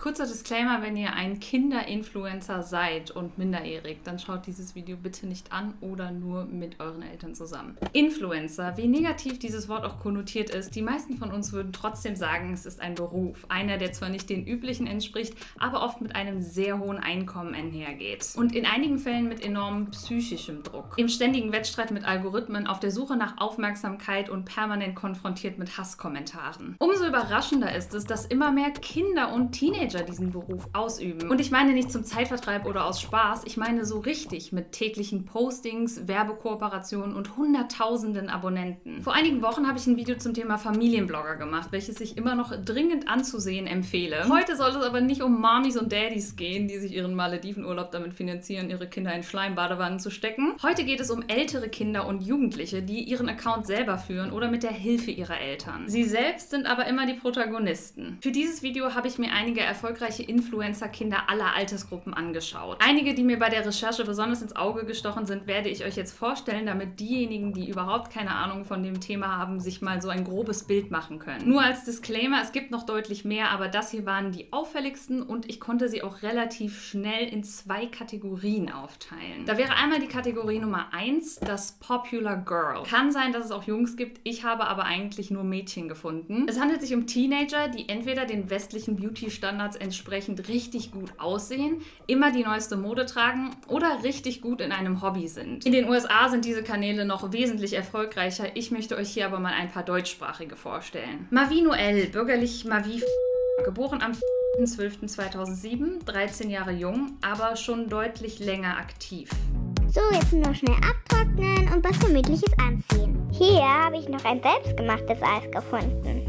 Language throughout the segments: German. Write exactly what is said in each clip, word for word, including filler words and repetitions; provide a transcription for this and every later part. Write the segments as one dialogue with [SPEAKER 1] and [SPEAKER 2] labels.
[SPEAKER 1] Kurzer Disclaimer, wenn ihr ein Kinderinfluencer seid und minderjährig, dann schaut dieses Video bitte nicht an oder nur mit euren Eltern zusammen. Influencer, wie negativ dieses Wort auch konnotiert ist, die meisten von uns würden trotzdem sagen, es ist ein Beruf. Einer, der zwar nicht den üblichen entspricht, aber oft mit einem sehr hohen Einkommen einhergeht. Und in einigen Fällen mit enormem psychischem Druck. Im ständigen Wettstreit mit Algorithmen, auf der Suche nach Aufmerksamkeit und permanent konfrontiert mit Hasskommentaren. Umso überraschender ist es, dass immer mehr Kinder und Teenager diesen Beruf ausüben. Und ich meine nicht zum Zeitvertreib oder aus Spaß, ich meine so richtig mit täglichen Postings, Werbekooperationen und hunderttausenden Abonnenten. Vor einigen Wochen habe ich ein Video zum Thema Familienblogger gemacht, welches ich immer noch dringend anzusehen empfehle. Heute soll es aber nicht um Mamis und Daddys gehen, die sich ihren Maledivenurlaub damit finanzieren, ihre Kinder in Schleimbadewannen zu stecken. Heute geht es um ältere Kinder und Jugendliche, die ihren Account selber führen oder mit der Hilfe ihrer Eltern. Sie selbst sind aber immer die Protagonisten. Für dieses Video habe ich mir einige erfolgreiche Influencer-Kinder aller Altersgruppen angeschaut. Einige, die mir bei der Recherche besonders ins Auge gestochen sind, werde ich euch jetzt vorstellen, damit diejenigen, die überhaupt keine Ahnung von dem Thema haben, sich mal so ein grobes Bild machen können. Nur als Disclaimer, es gibt noch deutlich mehr, aber das hier waren die auffälligsten und ich konnte sie auch relativ schnell in zwei Kategorien aufteilen. Da wäre einmal die Kategorie Nummer eins, das Popular Girl. Kann sein, dass es auch Jungs gibt, ich habe aber eigentlich nur Mädchen gefunden. Es handelt sich um Teenager, die entweder den westlichen Beauty-Standards entsprechend richtig gut aussehen, immer die neueste Mode tragen oder richtig gut in einem Hobby sind. In den U S A sind diese Kanäle noch wesentlich erfolgreicher. Ich möchte euch hier aber mal ein paar deutschsprachige vorstellen. Mavi Noel, bürgerlich Mavi, geboren am zwölften zweitausendsieben, dreizehn Jahre jung, aber schon deutlich länger aktiv.
[SPEAKER 2] So, jetzt nur schnell abtrocknen und was Gemütliches anziehen. Hier habe ich noch ein selbstgemachtes Eis gefunden.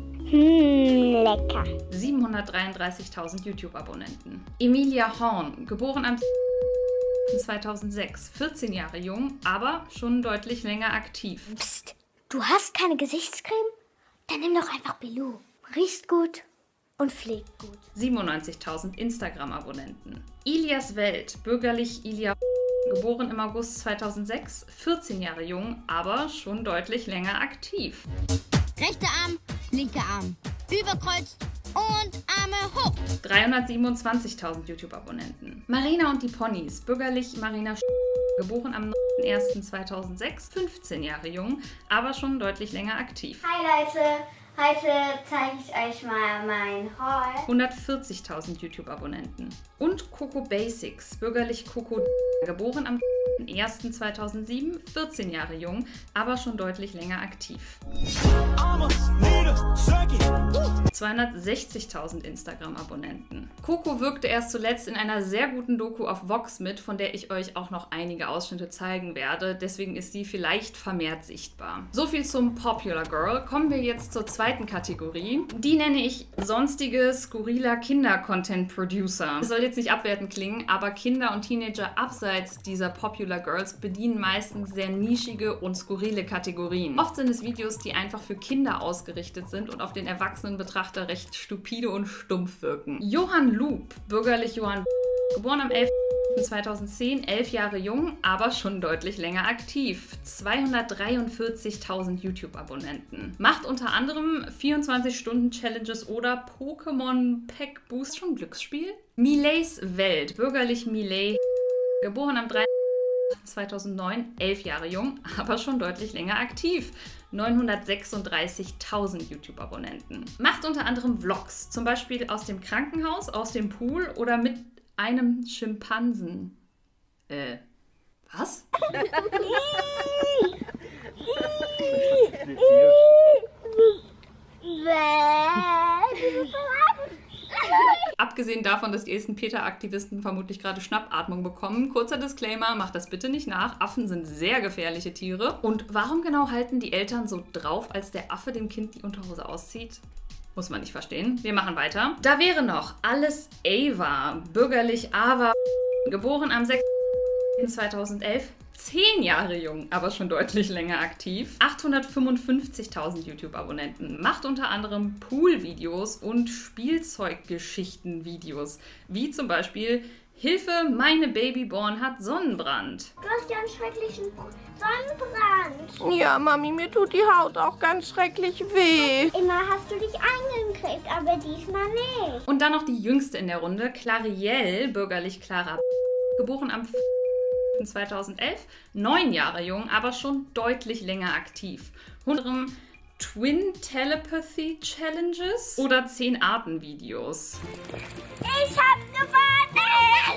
[SPEAKER 2] Hm, lecker.
[SPEAKER 1] siebenhundertdreiunddreißigtausend YouTube-Abonnenten. Emilia Horn, geboren am zweitausendsechs, vierzehn Jahre jung, aber schon deutlich länger aktiv.
[SPEAKER 2] Psst, du hast keine Gesichtscreme? Dann nimm doch einfach Belou. Riecht gut und pflegt gut.
[SPEAKER 1] siebenundneunzigtausend Instagram-Abonnenten. Ilias Welt, bürgerlich Ilia, geboren im August zweitausendsechs, vierzehn Jahre jung, aber schon deutlich länger aktiv.
[SPEAKER 3] Rechter Arm, linker Arm, überkreuzt und Arme hoch.
[SPEAKER 1] dreihundertsiebenundzwanzigtausend YouTube-Abonnenten. Marina und die Ponys, bürgerlich Marina, geboren am neunten ersten zweitausendsechs, fünfzehn Jahre jung, aber schon deutlich länger aktiv.
[SPEAKER 2] Hi Leute, heute zeige ich euch mal mein Haul.
[SPEAKER 1] hundertvierzigtausend YouTube-Abonnenten. Und Coco Basics, bürgerlich Coco, geboren am ersten zweitausendsieben, vierzehn Jahre jung, aber schon deutlich länger aktiv. zweihundertsechzigtausend Instagram-Abonnenten. Coco wirkte erst zuletzt in einer sehr guten Doku auf Vox mit, von der ich euch auch noch einige Ausschnitte zeigen werde, deswegen ist sie vielleicht vermehrt sichtbar. So viel zum Popular Girl. Kommen wir jetzt zur zweiten Kategorie. Die nenne ich sonstige, skurriler Kinder-Content-Producer. Das soll jetzt nicht abwertend klingen, aber Kinder und Teenager abseits dieser Popular Girls bedienen meistens sehr nischige und skurrile Kategorien. Oft sind es Videos, die einfach für Kinder ausgerichtet sind und auf den erwachsenen Betrachter recht stupide und stumpf wirken. Johann Loop, bürgerlich Johann, geboren am elften zweitausendzehn, elf Jahre jung, aber schon deutlich länger aktiv. zweihundertdreiundvierzigtausend YouTube-Abonnenten. Macht unter anderem vierundzwanzig Stunden Challenges oder Pokémon Pack Boost, schon Glücksspiel? Mileys Welt, bürgerlich Miley, geboren am dreizehnten zweitausendneun, elf Jahre jung, aber schon deutlich länger aktiv. neunhundertsechsunddreißigtausend YouTube-Abonnenten. Macht unter anderem Vlogs, zum Beispiel aus dem Krankenhaus, aus dem Pool oder mit einem Schimpansen. Äh, was? Abgesehen davon, dass die ersten PETA-Aktivisten vermutlich gerade Schnappatmung bekommen, kurzer Disclaimer, macht das bitte nicht nach. Affen sind sehr gefährliche Tiere. Und warum genau halten die Eltern so drauf, als der Affe dem Kind die Unterhose auszieht? Muss man nicht verstehen. Wir machen weiter. Da wäre noch Alles Ava, bürgerlich Ava, geboren am sechsten zweitausendelf, zehn Jahre jung, aber schon deutlich länger aktiv. achthundertfünfundfünfzigtausend YouTube-Abonnenten. Macht unter anderem Pool-Videos und Spielzeuggeschichten-Videos, wie zum Beispiel Hilfe, meine Babyborn hat Sonnenbrand.
[SPEAKER 2] Du hast ja einen schrecklichen Sonnenbrand.
[SPEAKER 4] Ja, Mami, mir tut die Haut auch ganz schrecklich weh.
[SPEAKER 2] Immer hast du dich eingekriegt, aber diesmal nicht.
[SPEAKER 1] Und dann noch die jüngste in der Runde, Clarielle, bürgerlich Clara, geboren am zweitausendelf, neun Jahre jung, aber schon deutlich länger aktiv. Unter Twin Telepathy Challenges oder zehn Arten Videos.
[SPEAKER 2] Ich hab gewonnen!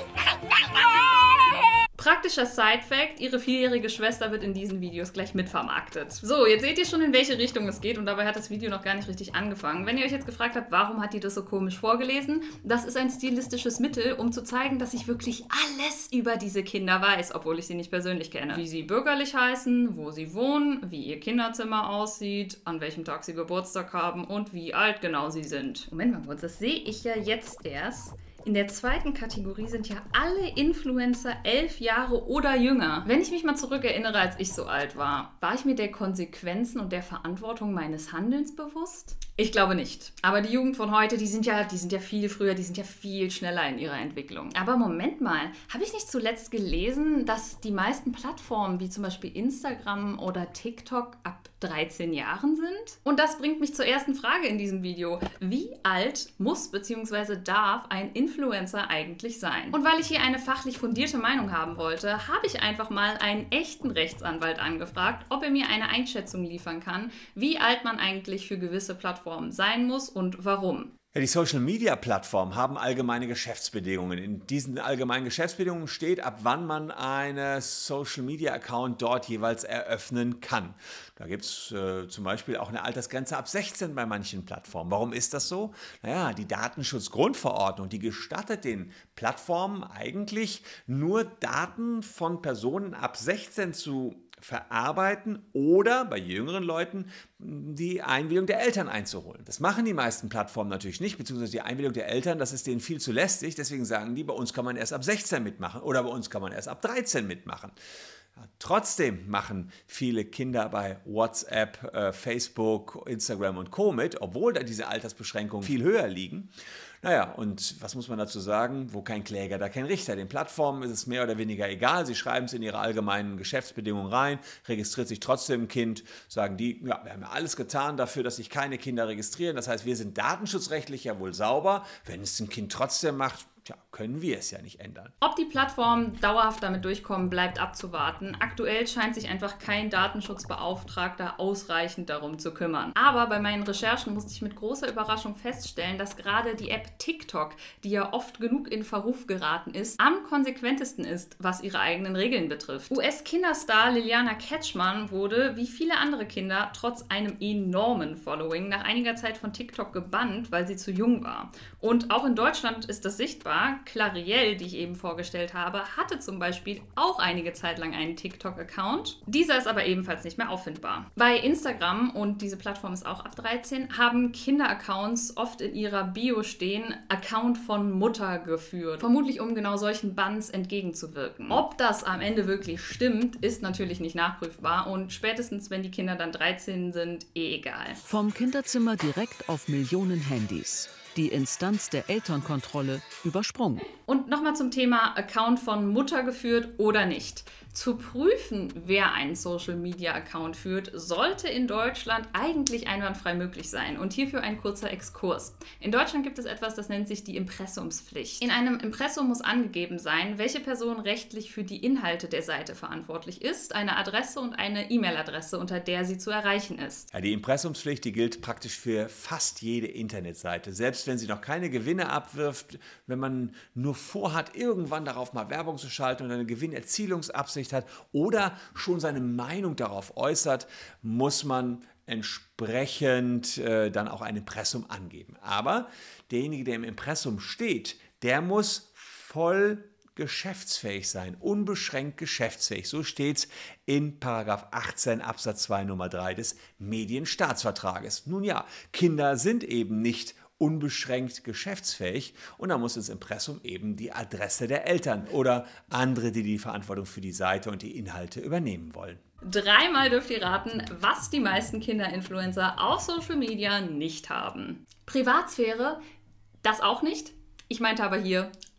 [SPEAKER 1] Praktischer Side-Fact, ihre vierjährige Schwester wird in diesen Videos gleich mitvermarktet. So, jetzt seht ihr schon, in welche Richtung es geht und dabei hat das Video noch gar nicht richtig angefangen. Wenn ihr euch jetzt gefragt habt, warum hat die das so komisch vorgelesen, das ist ein stilistisches Mittel, um zu zeigen, dass ich wirklich alles über diese Kinder weiß, obwohl ich sie nicht persönlich kenne. Wie sie bürgerlich heißen, wo sie wohnen, wie ihr Kinderzimmer aussieht, an welchem Tag sie Geburtstag haben und wie alt genau sie sind. Moment mal kurz, das sehe ich ja jetzt erst. In der zweiten Kategorie sind ja alle Influencer elf Jahre oder jünger. Wenn ich mich mal zurückerinnere, als ich so alt war, war ich mir der Konsequenzen und der Verantwortung meines Handelns bewusst? Ich glaube nicht. Aber die Jugend von heute, die sind ja, die sind ja viel früher, die sind ja viel schneller in ihrer Entwicklung. Aber Moment mal, habe ich nicht zuletzt gelesen, dass die meisten Plattformen, wie zum Beispiel Instagram oder TikTok, ab dreizehn Jahren sind? Und das bringt mich zur ersten Frage in diesem Video. Wie alt muss bzw. darf ein Influencer eigentlich sein? Und weil ich hier eine fachlich fundierte Meinung haben wollte, habe ich einfach mal einen echten Rechtsanwalt angefragt, ob er mir eine Einschätzung liefern kann, wie alt man eigentlich für gewisse Plattformen sein muss und warum.
[SPEAKER 5] Ja, die Social-Media-Plattformen haben allgemeine Geschäftsbedingungen. In diesen allgemeinen Geschäftsbedingungen steht, ab wann man einen Social-Media-Account dort jeweils eröffnen kann. Da gibt es äh, zum Beispiel auch eine Altersgrenze ab sechzehn bei manchen Plattformen. Warum ist das so? Naja, die Datenschutzgrundverordnung, die gestattet den Plattformen eigentlich nur Daten von Personen ab sechzehn zu verarbeiten oder bei jüngeren Leuten die Einwilligung der Eltern einzuholen. Das machen die meisten Plattformen natürlich nicht, beziehungsweise die Einwilligung der Eltern, das ist denen viel zu lästig, deswegen sagen die, bei uns kann man erst ab sechzehn mitmachen oder bei uns kann man erst ab dreizehn mitmachen. Ja, trotzdem machen viele Kinder bei WhatsApp, äh, Facebook, Instagram und Co. mit, obwohl da diese Altersbeschränkungen viel höher liegen. Naja, und was muss man dazu sagen? Wo kein Kläger, da kein Richter. Den Plattformen ist es mehr oder weniger egal. Sie schreiben es in ihre allgemeinen Geschäftsbedingungen rein, registriert sich trotzdem ein Kind, sagen die, ja, wir haben ja alles getan dafür, dass sich keine Kinder registrieren. Das heißt, wir sind datenschutzrechtlich ja wohl sauber. Wenn es ein Kind trotzdem macht, tja, können wir es ja nicht ändern.
[SPEAKER 1] Ob die Plattformen dauerhaft damit durchkommen, bleibt abzuwarten. Aktuell scheint sich einfach kein Datenschutzbeauftragter ausreichend darum zu kümmern. Aber bei meinen Recherchen musste ich mit großer Überraschung feststellen, dass gerade die App TikTok, die ja oft genug in Verruf geraten ist, am konsequentesten ist, was ihre eigenen Regeln betrifft. U S-Kinderstar Liliana Ketchmann wurde, wie viele andere Kinder, trotz einem enormen Following nach einiger Zeit von TikTok gebannt, weil sie zu jung war. Und auch in Deutschland ist das sichtbar. Clarielle, die ich eben vorgestellt habe, hatte zum Beispiel auch einige Zeit lang einen TikTok-Account. Dieser ist aber ebenfalls nicht mehr auffindbar. Bei Instagram, und diese Plattform ist auch ab dreizehn, haben Kinder-Accounts oft in ihrer Bio stehen, Account von Mutter geführt. Vermutlich um genau solchen Bans entgegenzuwirken. Ob das am Ende wirklich stimmt, ist natürlich nicht nachprüfbar und spätestens, wenn die Kinder dann dreizehn sind, eh egal.
[SPEAKER 6] Vom Kinderzimmer direkt auf Millionen Handys. Die Instanz der Elternkontrolle übersprungen.
[SPEAKER 1] Und nochmal zum Thema Account von Mutter geführt oder nicht. Zu prüfen, wer einen Social-Media-Account führt, sollte in Deutschland eigentlich einwandfrei möglich sein. Und hierfür ein kurzer Exkurs. In Deutschland gibt es etwas, das nennt sich die Impressumspflicht. In einem Impressum muss angegeben sein, welche Person rechtlich für die Inhalte der Seite verantwortlich ist, eine Adresse und eine E-Mail-Adresse, unter der sie zu erreichen ist.
[SPEAKER 5] Ja, die Impressumspflicht, die gilt praktisch für fast jede Internetseite. Selbst wenn sie noch keine Gewinne abwirft, wenn man nur vorhat, irgendwann darauf mal Werbung zu schalten und eine Gewinnerzielungsabsicht hat oder schon seine Meinung darauf äußert, muss man entsprechend äh, dann auch ein Impressum angeben. Aber derjenige, der im Impressum steht, der muss voll geschäftsfähig sein, unbeschränkt geschäftsfähig. So steht es in Paragraph achtzehn Absatz zwei Nummer drei des Medienstaatsvertrages. Nun ja, Kinder sind eben nicht unbeschränkt geschäftsfähig und da muss ins Impressum eben die Adresse der Eltern oder andere, die die Verantwortung für die Seite und die Inhalte übernehmen wollen.
[SPEAKER 1] Dreimal dürft ihr raten, was die meisten Kinder-Influencer auf Social Media nicht haben. Privatsphäre, das auch nicht. Ich meinte aber hier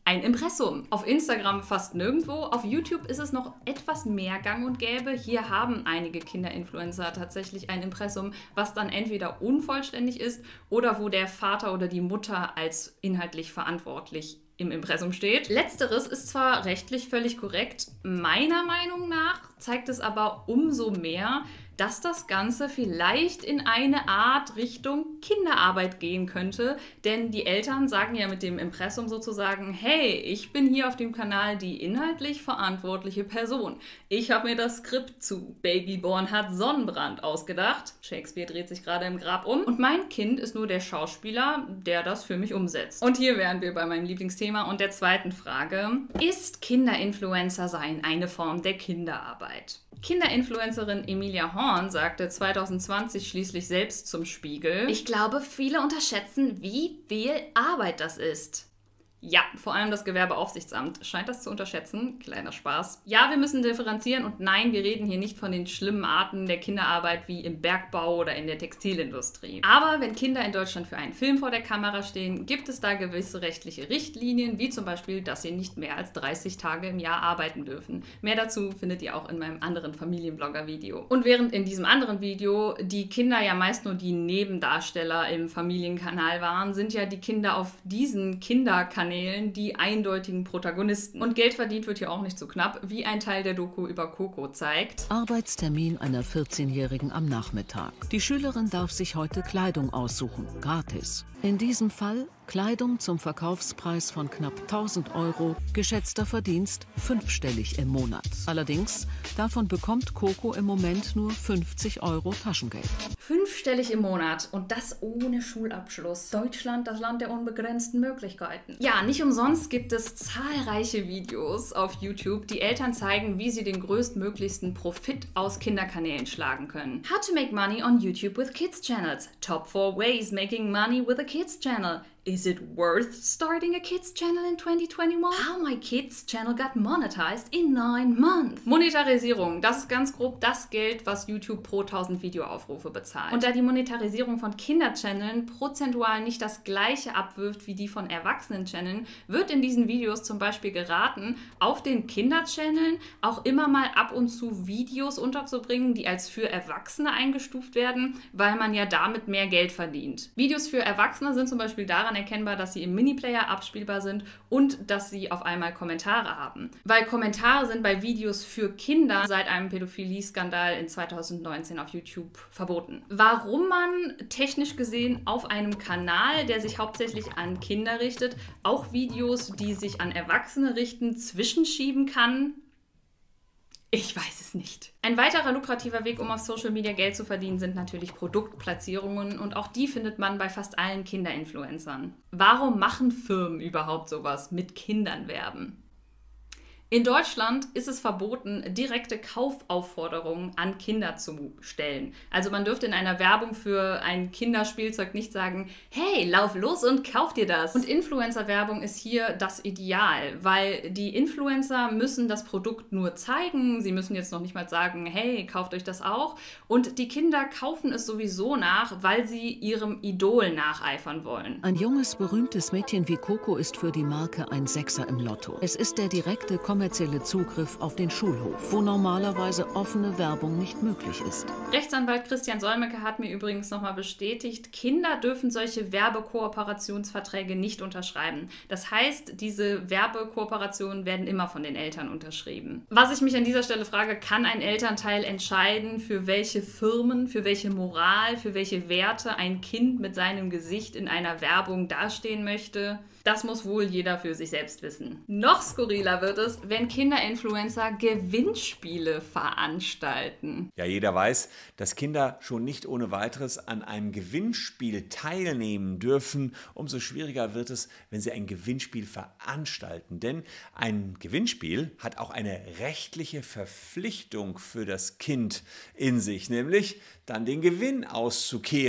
[SPEAKER 1] Ein Impressum. Auf Instagram fast nirgendwo. Auf YouTube ist es noch etwas mehr gang und gäbe. Hier haben einige Kinderinfluencer tatsächlich ein Impressum, was dann entweder unvollständig ist oder wo der Vater oder die Mutter als inhaltlich verantwortlich im Impressum steht. Letzteres ist zwar rechtlich völlig korrekt, meiner Meinung nach zeigt es aber umso mehr, dass das Ganze vielleicht in eine Art Richtung Kinderarbeit gehen könnte, denn die Eltern sagen ja mit dem Impressum sozusagen, hey, ich bin hier auf dem Kanal die inhaltlich verantwortliche Person. Ich habe mir das Skript zu Babyborn hat Sonnenbrand ausgedacht. Shakespeare dreht sich gerade im Grab um. Und mein Kind ist nur der Schauspieler, der das für mich umsetzt. Und hier wären wir bei meinem Lieblingsthema und der zweiten Frage. Ist Kinderinfluencer sein eine Form der Kinderarbeit? Kinderinfluencerin Emilia Horn sagte zwanzig zwanzig schließlich selbst zum Spiegel: Ich glaube, viele unterschätzen, wie viel Arbeit das ist. Ja, vor allem das Gewerbeaufsichtsamt scheint das zu unterschätzen. Kleiner Spaß. Ja, wir müssen differenzieren und nein, wir reden hier nicht von den schlimmen Arten der Kinderarbeit wie im Bergbau oder in der Textilindustrie. Aber wenn Kinder in Deutschland für einen Film vor der Kamera stehen, gibt es da gewisse rechtliche Richtlinien, wie zum Beispiel, dass sie nicht mehr als dreißig Tage im Jahr arbeiten dürfen. Mehr dazu findet ihr auch in meinem anderen Familienblogger-Video. Und während in diesem anderen Video die Kinder ja meist nur die Nebendarsteller im Familienkanal waren, sind ja die Kinder auf diesen Kinderkanälen die eindeutigen Protagonisten. Und Geld verdient wird hier auch nicht so knapp, wie ein Teil der Doku über Coco zeigt.
[SPEAKER 6] Arbeitstermin einer vierzehnjährigen am Nachmittag. Die Schülerin darf sich heute Kleidung aussuchen, gratis. In diesem Fall Kleidung zum Verkaufspreis von knapp tausend Euro, geschätzter Verdienst fünfstellig im Monat. Allerdings, davon bekommt Coco im Moment nur fünfzig Euro Taschengeld.
[SPEAKER 1] Fünfstellig im Monat und das ohne Schulabschluss. Deutschland, das Land der unbegrenzten Möglichkeiten. Ja, nicht umsonst gibt es zahlreiche Videos auf YouTube, die Eltern zeigen, wie sie den größtmöglichsten Profit aus Kinderkanälen schlagen können. How to make money on YouTube with Kids Channels. Top four ways making money with a Kids Channel. Is it worth starting a kids channel in twenty twenty-one? How my kids channel got monetized in nine months. Monetarisierung, das ist ganz grob das Geld, was YouTube pro tausend Videoaufrufe bezahlt. Und da die Monetarisierung von Kinderchanneln prozentual nicht das gleiche abwirft wie die von Erwachsenen-Channeln, wird in diesen Videos zum Beispiel geraten, auf den Kinderchanneln auch immer mal ab und zu Videos unterzubringen, die als für Erwachsene eingestuft werden, weil man ja damit mehr Geld verdient. Videos für Erwachsene sind zum Beispiel daran erkennbar, dass sie im Miniplayer abspielbar sind und dass sie auf einmal Kommentare haben. Weil Kommentare sind bei Videos für Kinder seit einem Pädophilie-Skandal in zweitausendneunzehn auf YouTube verboten. Warum man technisch gesehen auf einem Kanal, der sich hauptsächlich an Kinder richtet, auch Videos, die sich an Erwachsene richten, zwischenschieben kann? Ich weiß es nicht. Ein weiterer lukrativer Weg, um auf Social Media Geld zu verdienen, sind natürlich Produktplatzierungen und auch die findet man bei fast allen Kinderinfluencern. Warum machen Firmen überhaupt sowas, mit Kindern werben? In Deutschland ist es verboten, direkte Kaufaufforderungen an Kinder zu stellen. Also man dürfte in einer Werbung für ein Kinderspielzeug nicht sagen, hey, lauf los und kauf dir das. Und Influencer-Werbung ist hier das Ideal, weil die Influencer müssen das Produkt nur zeigen. Sie müssen jetzt noch nicht mal sagen, hey, kauft euch das auch. Und die Kinder kaufen es sowieso nach, weil sie ihrem Idol nacheifern wollen.
[SPEAKER 6] Ein junges, berühmtes Mädchen wie Coco ist für die Marke ein Sechser im Lotto. Es ist der direkte kommerzielle Zugriff auf den Schulhof, wo normalerweise offene Werbung nicht möglich ist.
[SPEAKER 1] Rechtsanwalt Christian Solmecke hat mir übrigens nochmal bestätigt, Kinder dürfen solche Werbekooperationsverträge nicht unterschreiben. Das heißt, diese Werbekooperationen werden immer von den Eltern unterschrieben. Was ich mich an dieser Stelle frage, kann ein Elternteil entscheiden, für welche Firmen, für welche Moral, für welche Werte ein Kind mit seinem Gesicht in einer Werbung dastehen möchte? Das muss wohl jeder für sich selbst wissen. Noch skurriler wird es, wenn Kinderinfluencer Gewinnspiele veranstalten.
[SPEAKER 5] Ja, jeder weiß, dass Kinder schon nicht ohne weiteres an einem Gewinnspiel teilnehmen dürfen. Umso schwieriger wird es, wenn sie ein Gewinnspiel veranstalten. Denn ein Gewinnspiel hat auch eine rechtliche Verpflichtung für das Kind in sich, nämlich dann den Gewinn auszukehren.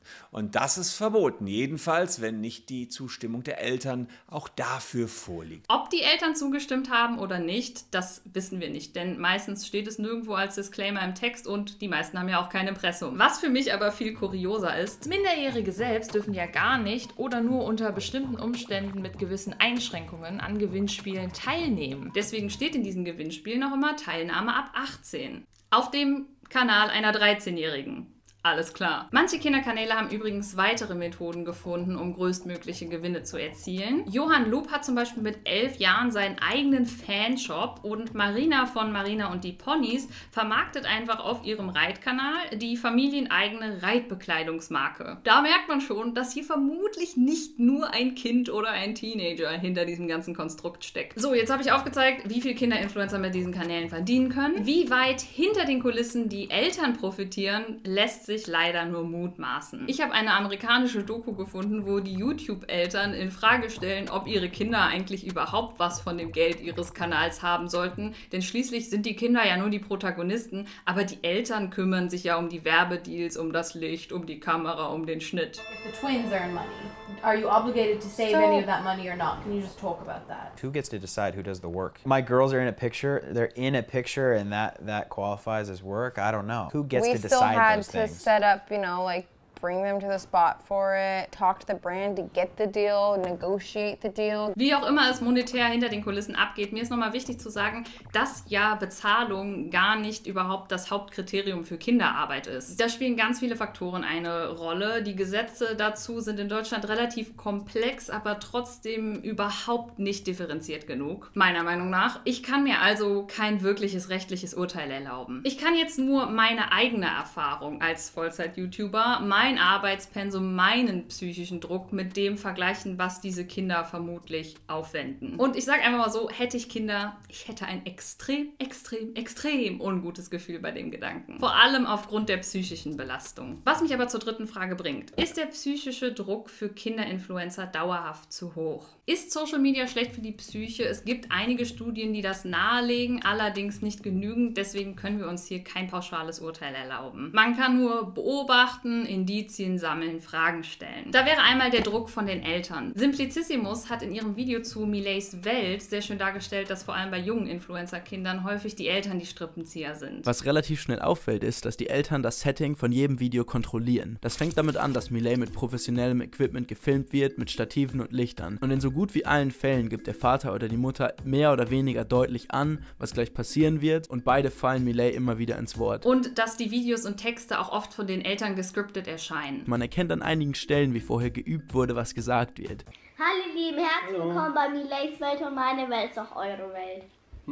[SPEAKER 5] Und das ist verboten, jedenfalls, wenn nicht die Zustimmung der Eltern auch dafür vorliegt.
[SPEAKER 1] Ob die Eltern zugestimmt haben oder nicht, das wissen wir nicht, denn meistens steht es nirgendwo als Disclaimer im Text und die meisten haben ja auch kein Impressum. Was für mich aber viel kurioser ist, Minderjährige selbst dürfen ja gar nicht oder nur unter bestimmten Umständen mit gewissen Einschränkungen an Gewinnspielen teilnehmen. Deswegen steht in diesen Gewinnspielen noch immer Teilnahme ab achtzehn. Auf dem Kanal einer dreizehnjährigen. Alles klar. Manche Kinderkanäle haben übrigens weitere Methoden gefunden, um größtmögliche Gewinne zu erzielen. Johann Loop hat zum Beispiel mit elf Jahren seinen eigenen Fanshop und Marina von Marina und die Ponys vermarktet einfach auf ihrem Reitkanal die familieneigene Reitbekleidungsmarke. Da merkt man schon, dass hier vermutlich nicht nur ein Kind oder ein Teenager hinter diesem ganzen Konstrukt steckt. So, jetzt habe ich aufgezeigt, wie viel Kinderinfluencer mit diesen Kanälen verdienen können. Wie weit hinter den Kulissen die Eltern profitieren, lässt sich leider nur mutmaßen. Ich habe eine amerikanische Doku gefunden, wo die YouTube-Eltern in Frage stellen, ob ihre Kinder eigentlich überhaupt was von dem Geld ihres Kanals haben sollten, denn schließlich sind die Kinder ja nur die Protagonisten, aber die Eltern kümmern sich ja um die Werbedeals, um das Licht, um die Kamera, um den Schnitt.
[SPEAKER 7] If the twins earn money, are you obligated to save any of that money or not? Can you just talk about that?
[SPEAKER 8] Who gets to decide who does the work? My girls are in a picture, they're in a picture and that, that qualifies as work? I don't know. Who gets
[SPEAKER 9] we
[SPEAKER 7] to
[SPEAKER 9] decide those things?
[SPEAKER 7] We still had to set up, you know, like bring them to the spot for it, talk to the brand to get the deal, negotiate the deal.
[SPEAKER 1] Wie auch immer es monetär hinter den Kulissen abgeht, mir ist nochmal wichtig zu sagen, dass ja Bezahlung gar nicht überhaupt das Hauptkriterium für Kinderarbeit ist. Da spielen ganz viele Faktoren eine Rolle. Die Gesetze dazu sind in Deutschland relativ komplex, aber trotzdem überhaupt nicht differenziert genug, meiner Meinung nach. Ich kann mir also kein wirkliches rechtliches Urteil erlauben. Ich kann jetzt nur meine eigene Erfahrung als Vollzeit-YouTuber, mein Arbeitspensum, meinen psychischen Druck mit dem vergleichen, was diese Kinder vermutlich aufwenden. Und ich sage einfach mal so, hätte ich Kinder, ich hätte ein extrem, extrem, extrem ungutes Gefühl bei dem Gedanken. Vor allem aufgrund der psychischen Belastung. Was mich aber zur dritten Frage bringt. Ist der psychische Druck für Kinderinfluencer dauerhaft zu hoch? Ist Social Media schlecht für die Psyche? Es gibt einige Studien, die das nahelegen, allerdings nicht genügend. Deswegen können wir uns hier kein pauschales Urteil erlauben. Man kann nur beobachten, Indizien sammeln, Fragen stellen. Da wäre einmal der Druck von den Eltern. Simplicissimus hat in ihrem Video zu Mileys Welt sehr schön dargestellt, dass vor allem bei jungen Influencer-Kindern häufig die Eltern die Strippenzieher sind.
[SPEAKER 10] Was relativ schnell auffällt, ist, dass die Eltern das Setting von jedem Video kontrollieren. Das fängt damit an, dass Miley mit professionellem Equipment gefilmt wird, mit Stativen und Lichtern. Und in so gut wie allen Fällen gibt der Vater oder die Mutter mehr oder weniger deutlich an, was gleich passieren wird, und beide fallen Miley immer wieder ins Wort.
[SPEAKER 1] Und dass die Videos und Texte auch oft von den Eltern gescriptet erscheinen.
[SPEAKER 10] Man erkennt an einigen Stellen, wie vorher geübt wurde, was gesagt wird.
[SPEAKER 2] Hallo liebe, herzlich willkommen bei Mileys Welt und meine Welt ist auch eure Welt.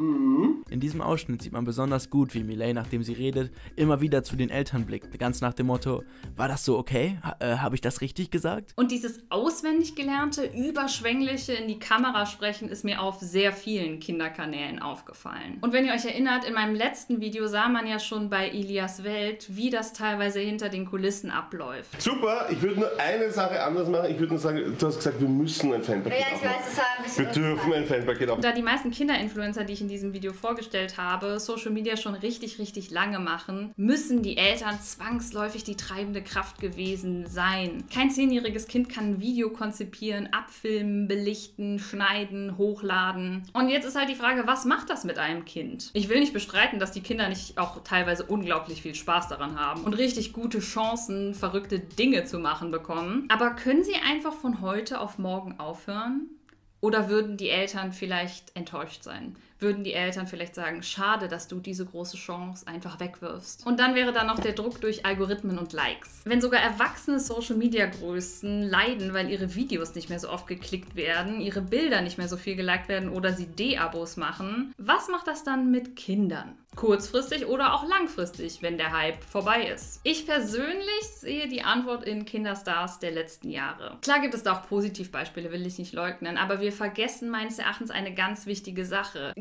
[SPEAKER 10] In diesem Ausschnitt sieht man besonders gut, wie Miley, nachdem sie redet, immer wieder zu den Eltern blickt. Ganz nach dem Motto, war das so okay? Ha, äh, habe ich das richtig gesagt?
[SPEAKER 1] Und dieses auswendig gelernte, überschwängliche in die Kamera sprechen ist mir auf sehr vielen Kinderkanälen aufgefallen. Und wenn ihr euch erinnert, in meinem letzten Video sah man ja schon bei Ilias Welt, wie das teilweise hinter den Kulissen abläuft.
[SPEAKER 11] Super, ich würde nur eine Sache anders machen. Ich würde nur sagen, du hast gesagt, wir müssen ein Fanpaket
[SPEAKER 2] Ja, ich weiß, das war ein bisschen
[SPEAKER 11] Wir dürfen ein Fanpaket aufmachen.
[SPEAKER 1] Da die meisten Kinderinfluencer, die ich in diesem Video vorgestellt habe, Social Media schon richtig, richtig lange machen, müssen die Eltern zwangsläufig die treibende Kraft gewesen sein. Kein zehnjähriges Kind kann ein Video konzipieren, abfilmen, belichten, schneiden, hochladen. Und jetzt ist halt die Frage, was macht das mit einem Kind? Ich will nicht bestreiten, dass die Kinder nicht auch teilweise unglaublich viel Spaß daran haben und richtig gute Chancen, verrückte Dinge zu machen bekommen. Aber können sie einfach von heute auf morgen aufhören? Oder würden die Eltern vielleicht enttäuscht sein? Würden die Eltern vielleicht sagen, schade, dass du diese große Chance einfach wegwirfst. Und dann wäre da noch der Druck durch Algorithmen und Likes. Wenn sogar erwachsene Social-Media-Größen leiden, weil ihre Videos nicht mehr so oft geklickt werden, ihre Bilder nicht mehr so viel geliked werden oder sie De-Abos machen, was macht das dann mit Kindern? Kurzfristig oder auch langfristig, wenn der Hype vorbei ist. Ich persönlich sehe die Antwort in Kinderstars der letzten Jahre. Klar gibt es da auch Positivbeispiele, will ich nicht leugnen, aber wir vergessen meines Erachtens eine ganz wichtige Sache.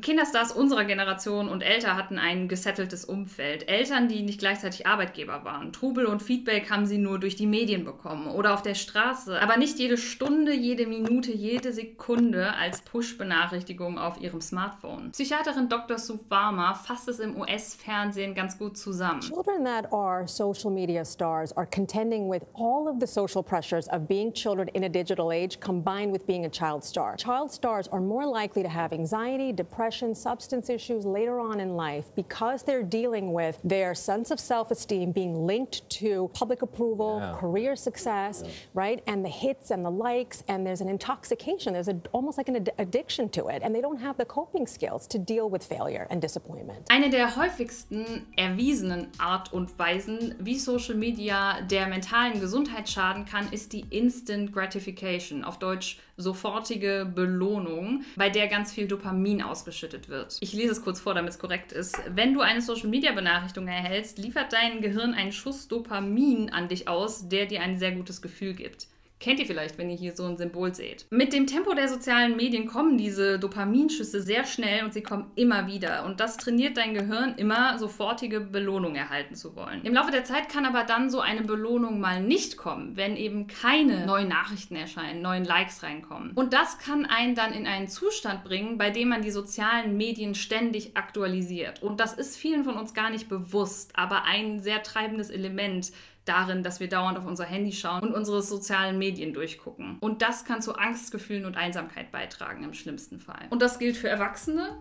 [SPEAKER 1] Kinderstars unserer Generation und älter hatten ein gesetteltes Umfeld. Eltern, die nicht gleichzeitig Arbeitgeber waren. Trubel und Feedback haben sie nur durch die Medien bekommen oder auf der Straße. Aber nicht jede Stunde, jede Minute, jede Sekunde als Push-Benachrichtigung auf ihrem Smartphone. Psychiaterin Doktor Sue Varma fasst es im U S-Fernsehen ganz gut zusammen.
[SPEAKER 9] Children that are social media stars are contending with all of the social pressures of being children in a digital age combined with being a child star. Child stars are more likely to have anxiety, depression, substance issues later on in life because they're dealing with their sense of self-esteem being linked to public approval, yeah. career success, yeah. right? And the hits and the likes, and there's an intoxication. There's a, almost like an ad addiction to it, and they don't have the coping skills to deal with failure and disappointment.
[SPEAKER 1] Eine der häufigsten erwiesenen Art und Weisen, wie Social Media der mentalen Gesundheit schaden kann, ist die Instant Gratification, auf Deutsch sofortige Belohnung, bei der ganz viel Dopamin ausgeschüttet wird. Ich lese es kurz vor, damit es korrekt ist. Wenn du eine Social-Media-Benachrichtigung erhältst, liefert dein Gehirn einen Schuss Dopamin an dich aus, der dir ein sehr gutes Gefühl gibt. Kennt ihr vielleicht, wenn ihr hier so ein Symbol seht. Mit dem Tempo der sozialen Medien kommen diese Dopaminschüsse sehr schnell und sie kommen immer wieder. Und das trainiert dein Gehirn, immer sofortige Belohnung erhalten zu wollen. Im Laufe der Zeit kann aber dann so eine Belohnung mal nicht kommen, wenn eben keine neuen Nachrichten erscheinen, neuen Likes reinkommen. Und das kann einen dann in einen Zustand bringen, bei dem man die sozialen Medien ständig aktualisiert. Und das ist vielen von uns gar nicht bewusst, aber ein sehr treibendes Element darin, dass wir dauernd auf unser Handy schauen und unsere sozialen Medien durchgucken. Und das kann zu Angstgefühlen und Einsamkeit beitragen im schlimmsten Fall. Und das gilt für Erwachsene,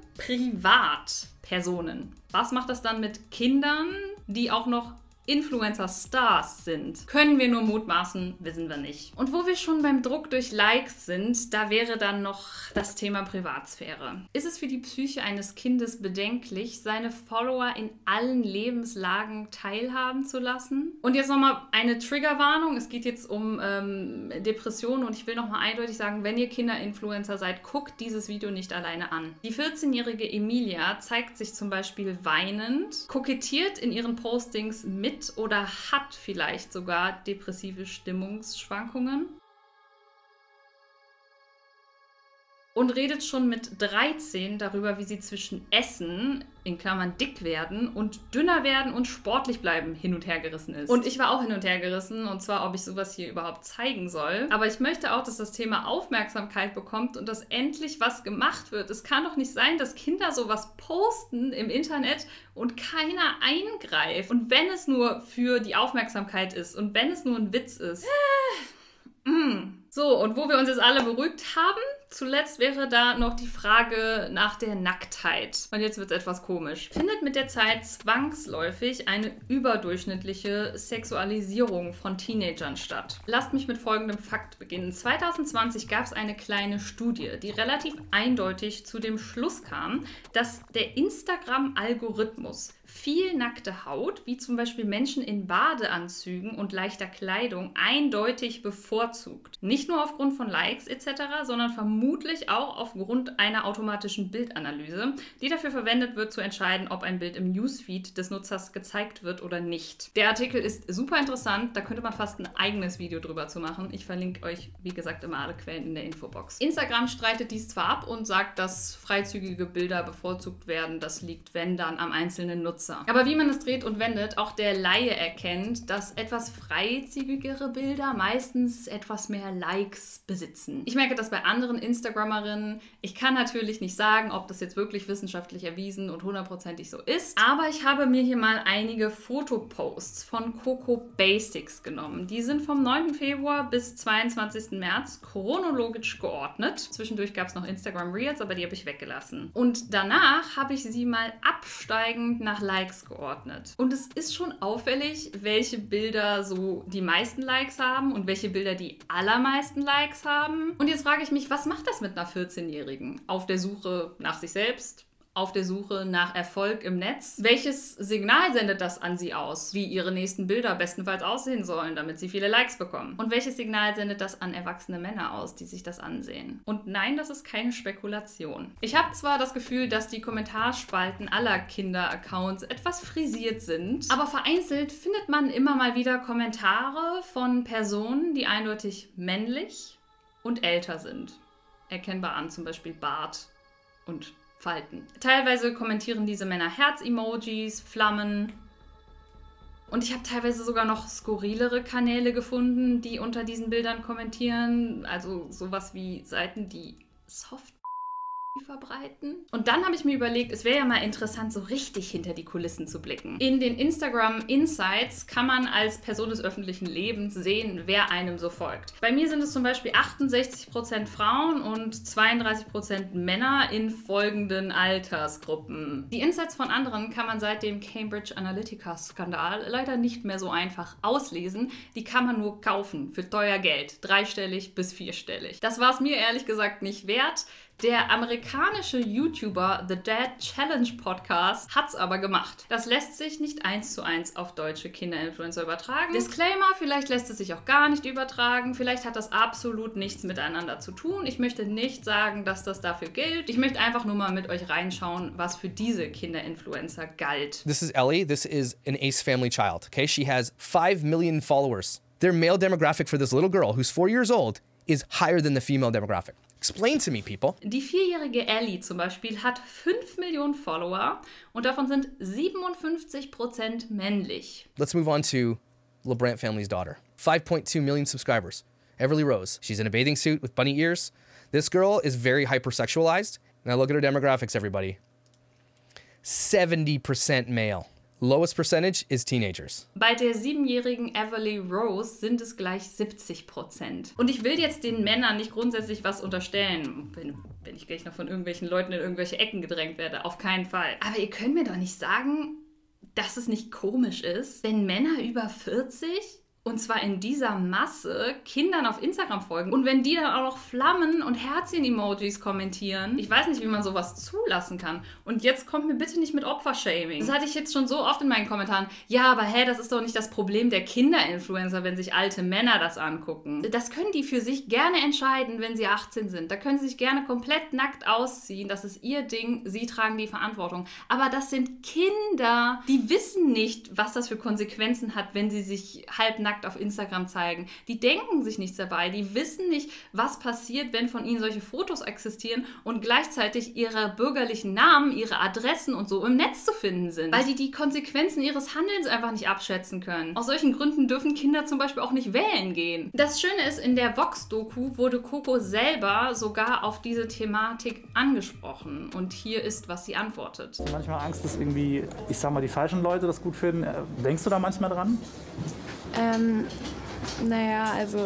[SPEAKER 1] Privatpersonen. Was macht das dann mit Kindern, die auch noch Influencer-Stars sind? Können wir nur mutmaßen, wissen wir nicht. Und wo wir schon beim Druck durch Likes sind, da wäre dann noch das Thema Privatsphäre. Ist es für die Psyche eines Kindes bedenklich, seine Follower in allen Lebenslagen teilhaben zu lassen? Und jetzt nochmal eine Triggerwarnung. Es geht jetzt um ähm, Depressionen und ich will nochmal eindeutig sagen, wenn ihr Kinderinfluencer seid, guckt dieses Video nicht alleine an. Die vierzehnjährige Emilia zeigt sich zum Beispiel weinend, kokettiert in ihren Postings mit oder hat vielleicht sogar depressive Stimmungsschwankungen und redet schon mit dreizehn darüber, wie sie zwischen Essen, in Klammern dick werden, und dünner werden und sportlich bleiben hin und her gerissen ist. Und ich war auch hin und her gerissen, und zwar, ob ich sowas hier überhaupt zeigen soll. Aber ich möchte auch, dass das Thema Aufmerksamkeit bekommt und dass endlich was gemacht wird. Es kann doch nicht sein, dass Kinder sowas posten im Internet und keiner eingreift. Und wenn es nur für die Aufmerksamkeit ist und wenn es nur ein Witz ist. Äh, mm. So, und wo wir uns jetzt alle beruhigt haben, zuletzt wäre da noch die Frage nach der Nacktheit. Und jetzt wird es etwas komisch. Findet mit der Zeit zwangsläufig eine überdurchschnittliche Sexualisierung von Teenagern statt. Lasst mich mit folgendem Fakt beginnen. zwanzig zwanzig gab es eine kleine Studie, die relativ eindeutig zu dem Schluss kam, dass der Instagram-Algorithmus viel nackte Haut, wie zum Beispiel Menschen in Badeanzügen und leichter Kleidung, eindeutig bevorzugt. Nicht nur aufgrund von Likes et cetera, sondern vermutlich auch aufgrund einer automatischen Bildanalyse, die dafür verwendet wird, zu entscheiden, ob ein Bild im Newsfeed des Nutzers gezeigt wird oder nicht. Der Artikel ist super interessant, da könnte man fast ein eigenes Video drüber zu machen. Ich verlinke euch, wie gesagt, immer alle Quellen in der Infobox. Instagram streitet dies zwar ab und sagt, dass freizügige Bilder bevorzugt werden. Das liegt, wenn dann, am einzelnen Nutzer. Aber wie man es dreht und wendet, auch der Laie erkennt, dass etwas freizügigere Bilder meistens etwas mehr Likes besitzen. Ich merke das bei anderen Instagrammerinnen. Ich kann natürlich nicht sagen, ob das jetzt wirklich wissenschaftlich erwiesen und hundertprozentig so ist, aber ich habe mir hier mal einige Fotoposts von Coco Basics genommen. Die sind vom neunten Februar bis zweiundzwanzigsten März chronologisch geordnet. Zwischendurch gab es noch Instagram Reels, aber die habe ich weggelassen. Und danach habe ich sie mal absteigend nach Likes geordnet. Und es ist schon auffällig, welche Bilder so die meisten Likes haben und welche Bilder die allermeisten Likes haben. Und jetzt frage ich mich, was macht das mit einer vierzehnjährigen? Auf der Suche nach sich selbst? Auf der Suche nach Erfolg im Netz? Welches Signal sendet das an sie aus, wie ihre nächsten Bilder bestenfalls aussehen sollen, damit sie viele Likes bekommen? Und welches Signal sendet das an erwachsene Männer aus, die sich das ansehen? Und nein, das ist keine Spekulation. Ich habe zwar das Gefühl, dass die Kommentarspalten aller Kinder-Accounts etwas frisiert sind, aber vereinzelt findet man immer mal wieder Kommentare von Personen, die eindeutig männlich und älter sind. Erkennbar an zum Beispiel Bart und Falten. Teilweise kommentieren diese Männer Herz-Emojis, Flammen. Und ich habe teilweise sogar noch skurrilere Kanäle gefunden, die unter diesen Bildern kommentieren. Also sowas wie Seiten, die Soft verbreiten. Und dann habe ich mir überlegt, es wäre ja mal interessant, so richtig hinter die Kulissen zu blicken. In den Instagram Insights kann man als Person des öffentlichen Lebens sehen, wer einem so folgt. Bei mir sind es zum Beispiel achtundsechzig Prozent Frauen und zweiunddreißig Prozent Männer in folgenden Altersgruppen. Die Insights von anderen kann man seit dem Cambridge Analytica-Skandal leider nicht mehr so einfach auslesen. Die kann man nur kaufen für teuer Geld, dreistellig bis vierstellig. Das war es mir ehrlich gesagt nicht wert. Der amerikanische YouTuber The Dad Challenge Podcast hat's aber gemacht. Das lässt sich nicht eins zu eins auf deutsche Kinderinfluencer übertragen. Disclaimer, vielleicht lässt es sich auch gar nicht übertragen. Vielleicht hat das absolut nichts miteinander zu tun. Ich möchte nicht sagen, dass das dafür gilt. Ich möchte einfach nur mal mit euch reinschauen, was für diese Kinderinfluencer galt.
[SPEAKER 12] This is Ellie. This is an Ace Family child. Okay, she has five million followers. Their male demographic for this little girl, who's four years old, is higher than the female demographic. Explain to me, people.
[SPEAKER 1] Die vierjährige Ellie zum Beispiel hat fünf Millionen Follower und davon sind siebenundfünfzig Prozent männlich.
[SPEAKER 12] Let's move on to LeBrant family's daughter. five point two million subscribers. Everly Rose. She's in a bathing suit with bunny ears. This girl is very hypersexualized. Now look at her demographics, everybody. seventy percent male. Lowest percentage is teenagers.
[SPEAKER 1] Bei der siebenjährigen Everly Rose sind es gleich siebzig Prozent. Und ich will jetzt den Männern nicht grundsätzlich was unterstellen, wenn, wenn ich gleich noch von irgendwelchen Leuten in irgendwelche Ecken gedrängt werde. Auf keinen Fall. Aber ihr könnt mir doch nicht sagen, dass es nicht komisch ist, wenn Männer über vierzig... und zwar in dieser Masse Kindern auf Instagram folgen. Und wenn die dann auch noch Flammen und Herzchen-Emojis kommentieren, ich weiß nicht, wie man sowas zulassen kann. Und jetzt kommt mir bitte nicht mit Opfershaming. Das hatte ich jetzt schon so oft in meinen Kommentaren. Ja, aber hä, das ist doch nicht das Problem der Kinderinfluencer, wenn sich alte Männer das angucken. Das können die für sich gerne entscheiden, wenn sie achtzehn sind. Da können sie sich gerne komplett nackt ausziehen. Das ist ihr Ding. Sie tragen die Verantwortung. Aber das sind Kinder, die wissen nicht, was das für Konsequenzen hat, wenn sie sich halbnackt auf Instagram zeigen. Die denken sich nichts dabei. Die wissen nicht, was passiert, wenn von ihnen solche Fotos existieren und gleichzeitig ihre bürgerlichen Namen, ihre Adressen und so im Netz zu finden sind. Weil die die Konsequenzen ihres Handelns einfach nicht abschätzen können. Aus solchen Gründen dürfen Kinder zum Beispiel auch nicht wählen gehen. Das Schöne ist, in der Vox-Doku wurde Coco selber sogar auf diese Thematik angesprochen. Und hier ist, was sie antwortet.
[SPEAKER 13] Manchmal Angst, dass irgendwie, ich sag mal, die falschen Leute das gut finden. Denkst du da manchmal dran?
[SPEAKER 14] Ähm, naja, also,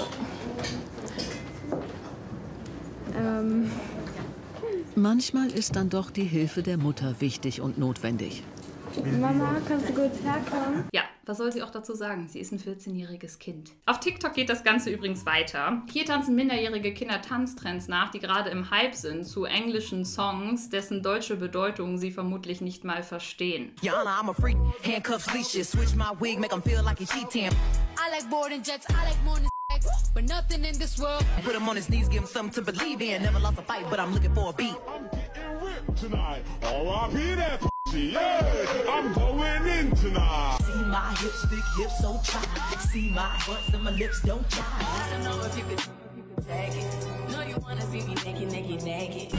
[SPEAKER 14] ähm.
[SPEAKER 6] Manchmal ist dann doch die Hilfe der Mutter wichtig und notwendig.
[SPEAKER 14] Mama, kannst du kurz herkommen?
[SPEAKER 1] Ja, was soll sie auch dazu sagen? Sie ist ein vierzehnjähriges Kind. Auf TikTok geht das Ganze übrigens weiter. Hier tanzen minderjährige Kinder Tanztrends nach, die gerade im Hype sind, zu englischen Songs, dessen deutsche Bedeutung sie vermutlich nicht mal verstehen.
[SPEAKER 15] Yana, I'm a freak. Handcuffs, leashes, switch my wig, make 'em feel like a cheating.
[SPEAKER 3] I like boarding jets, I like more than sex, but nothing in this world.
[SPEAKER 15] Put him on his knees, give him something to believe in. Never lost a fight, but I'm looking for a beat.
[SPEAKER 11] Tonight, R I P that pussy, yeah, I'm going in tonight.
[SPEAKER 15] See my hips, big hips, so tight. See my butts and my lips don't try.
[SPEAKER 3] I don't know if you could take it. No, you wanna see me naked, naked, naked.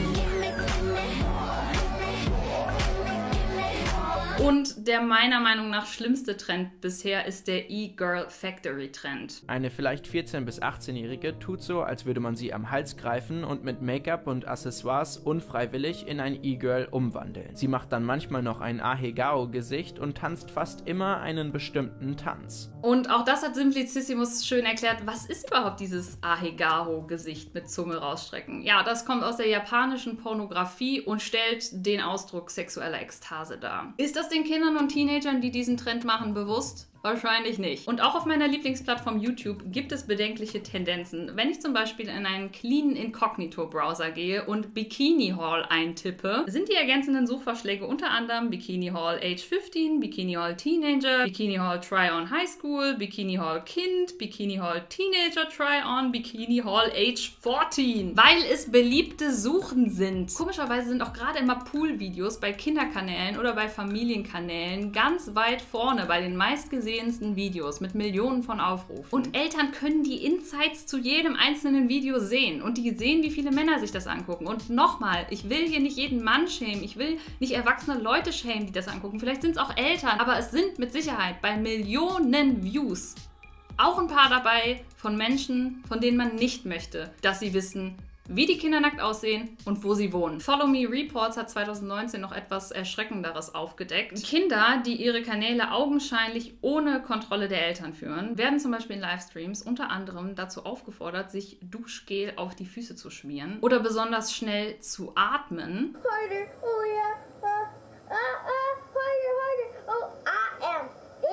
[SPEAKER 1] Und der meiner Meinung nach schlimmste Trend bisher ist der E-Girl Factory Trend.
[SPEAKER 10] Eine vielleicht vierzehn- bis achtzehnjährige tut so, als würde man sie am Hals greifen und mit Make-up und Accessoires unfreiwillig in ein E-Girl umwandeln. Sie macht dann manchmal noch ein Ahegao-Gesicht und tanzt fast immer einen bestimmten Tanz.
[SPEAKER 1] Und auch das hat Simplicissimus schön erklärt. Was ist überhaupt dieses Ahegao-Gesicht mit Zunge rausstrecken? Ja, das kommt aus der japanischen Pornografie und stellt den Ausdruck sexueller Ekstase dar. Ist das den Kindern und Teenagern, die diesen Trend machen, bewusst? Wahrscheinlich nicht. Und auch auf meiner Lieblingsplattform YouTube gibt es bedenkliche Tendenzen. Wenn ich zum Beispiel in einen cleanen Incognito-Browser gehe und Bikini Haul eintippe, sind die ergänzenden Suchvorschläge unter anderem Bikini Haul Age fünfzehn, Bikini Haul Teenager, Bikini Haul Try-On High School, Bikini Haul Kind, Bikini Haul Teenager Try-On, Bikini Haul Age vierzehn. Weil es beliebte Suchen sind. Komischerweise sind auch gerade immer Pool-Videos bei Kinderkanälen oder bei Familienkanälen ganz weit vorne bei den meistgesehenen meistgesehensten Videos mit Millionen von Aufrufen. Und Eltern können die Insights zu jedem einzelnen Video sehen. Und die sehen, wie viele Männer sich das angucken. Und nochmal, ich will hier nicht jeden Mann schämen. Ich will nicht erwachsene Leute schämen, die das angucken. Vielleicht sind es auch Eltern. Aber es sind mit Sicherheit bei Millionen Views auch ein paar dabei von Menschen, von denen man nicht möchte, dass sie wissen, wie die Kinder nackt aussehen und wo sie wohnen. Follow Me Reports hat zweitausendneunzehn noch etwas Erschreckenderes aufgedeckt. Kinder, die ihre Kanäle augenscheinlich ohne Kontrolle der Eltern führen, werden zum Beispiel in Livestreams unter anderem dazu aufgefordert, sich Duschgel auf die Füße zu schmieren oder besonders schnell zu atmen.
[SPEAKER 2] Heute, oh ja, ah, ah, heute, heute, oh, I am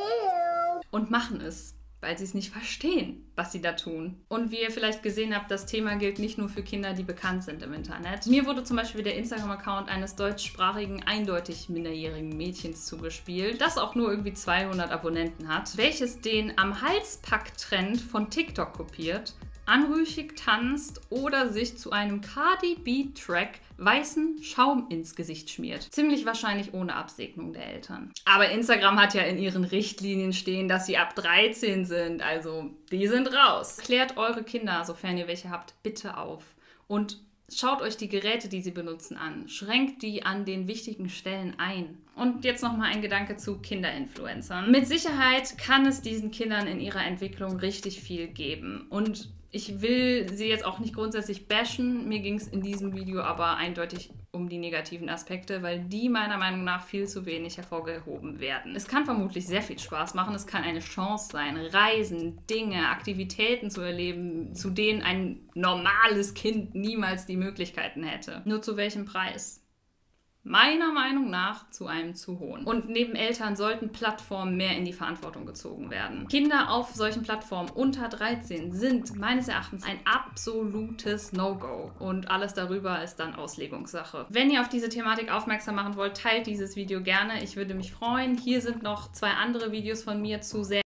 [SPEAKER 2] ill.
[SPEAKER 1] Und machen es, weil sie es nicht verstehen, was sie da tun. Und wie ihr vielleicht gesehen habt, das Thema gilt nicht nur für Kinder, die bekannt sind im Internet. Mir wurde zum Beispiel der Instagram-Account eines deutschsprachigen, eindeutig minderjährigen Mädchens zugespielt, das auch nur irgendwie zweihundert Abonnenten hat, welches den am Halspack-Trend von TikTok kopiert, anrüchig tanzt oder sich zu einem Cardi B-Track weißen Schaum ins Gesicht schmiert. Ziemlich wahrscheinlich ohne Absegnung der Eltern. Aber Instagram hat ja in ihren Richtlinien stehen, dass sie ab dreizehn sind, also die sind raus. Klärt eure Kinder, sofern ihr welche habt, bitte auf. Und schaut euch die Geräte, die sie benutzen, an. Schränkt die an den wichtigen Stellen ein. Und jetzt nochmal ein Gedanke zu Kinderinfluencern. Mit Sicherheit kann es diesen Kindern in ihrer Entwicklung richtig viel geben. Und ich will sie jetzt auch nicht grundsätzlich bashen. Mir ging es in diesem Video aber eindeutig um die negativen Aspekte, weil die meiner Meinung nach viel zu wenig hervorgehoben werden. Es kann vermutlich sehr viel Spaß machen. Es kann eine Chance sein, Reisen, Dinge, Aktivitäten zu erleben, zu denen ein normales Kind niemals die Möglichkeiten hätte. Nur zu welchem Preis? Meiner Meinung nach zu einem zu hohen. Und neben Eltern sollten Plattformen mehr in die Verantwortung gezogen werden. Kinder auf solchen Plattformen unter dreizehn sind meines Erachtens ein absolutes No-Go. Und alles darüber ist dann Auslegungssache. Wenn ihr auf diese Thematik aufmerksam machen wollt, teilt dieses Video gerne. Ich würde mich freuen. Hier sind noch zwei andere Videos von mir zu sehr